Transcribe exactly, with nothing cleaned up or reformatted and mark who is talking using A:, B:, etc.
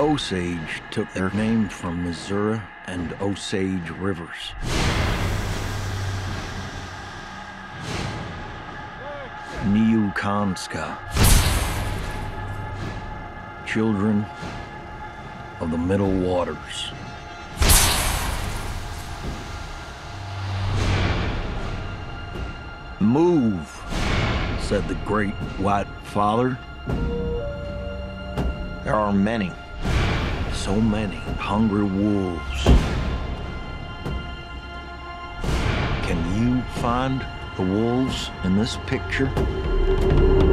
A: Osage took their name from Missouri and Osage rivers. Niukanska, children of the Middle Waters. Move, said the great white father.
B: There are many.
A: So many hungry wolves. Can you find the wolves in this picture?